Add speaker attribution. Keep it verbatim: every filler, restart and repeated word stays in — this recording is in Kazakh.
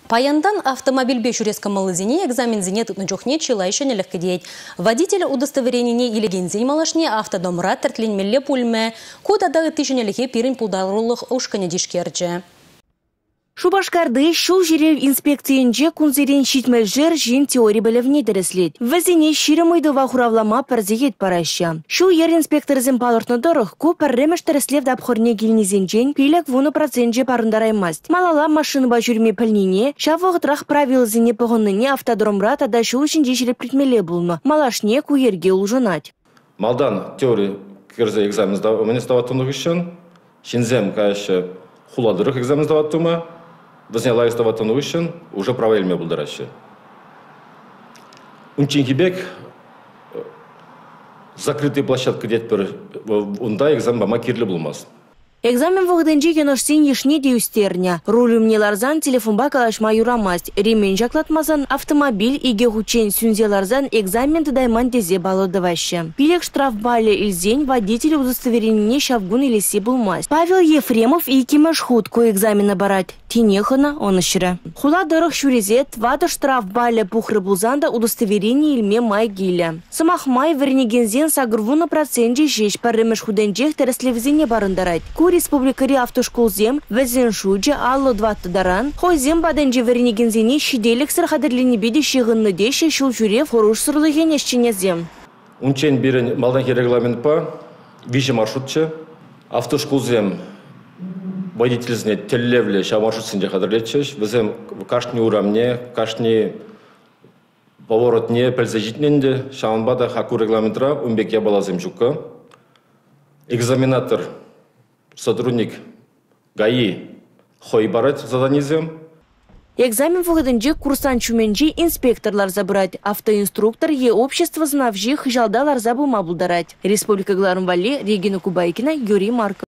Speaker 1: Паяндан автомобиль бешурес камалызине экзамен зине тытны жохне чилайшын легкедейт. Водитель удостоверенине илегензей малашне автодомра тертленмелле пульме, кодадагы тишенелихе пирин пулдарулых ушкане дишкерче.
Speaker 2: Шубашкарды шул жирев инспекциянже кунзерен шитмел жер жин теория білівне дәреслет. Візіне ширемойдова хуравлама парзегет параща. Шул ер инспекторызен палыртны дұрық, көп әрремеш дәреслев дапхорне келнезенжен пилек вуны процентже парындараймаст. Малала машины ба жүрме пілнене, шавығытрах правилызіне пығынныне автодромра тада шул үшін жешіреп плетмеле бұлны. Малашне куерге ұлжынат.
Speaker 3: Малдан теория кірзе экзамен сдаваттымдық үшін, шинзем кайшы хуладырық экзамен сдаваттыма, Возне лайстоватан үшін уже правильно бұлдыращы. Унчинкибек закрытый площадка детпер, унда экзамен бама кирлі булмас.
Speaker 2: Экзамен вғыдынжи кеношсен ешне деюстерня. Рулюмне ларзан телефонба калашма юрамаст. Ремень жаклатмазан автомобиль иге хучен сүнзе ларзан экзамен тыдайман тезе балодываще. Пилек штрафбале илзень водитель удостоверение шавгун илесе булмаст. Павел Ефремов и кимаш худку экзамена барать. Тенехана он ищера. Хула дырых шурезет, вада штрафбале пухры булзанда удостоверение илме май гиля. Самах май вернегензен сагрвуна проценте жеш парремеш худенжех тереслевзине барындарать. Республикари автошколзем везен шуджа алло дватты даран, хойзем баденже вернегензене шиделек сырхадырлини беде шиғынны деші шул жүрев хоруш сырлыген ешченезем.
Speaker 3: Унчен берін малданхи регламент па, виже маршрутче, автошколзем водительзіне теллевле ша маршрутсынде қадырлетчеш, везем кашни урамне, кашни поворотне пәлзажитненде, шаанбада хаку регламентра умбек ябалазем жука. Экзаменатор сотрудник ГАИ хойбарат заданизем.
Speaker 2: Экзамен вғыдынжы курсан чуменжи инспекторлар забрать. Автоинструктор е общество знавжи хыжалдалар забу мабулдарать. Республика Гларымвали, Регина Кубайкина, Юрий Марков.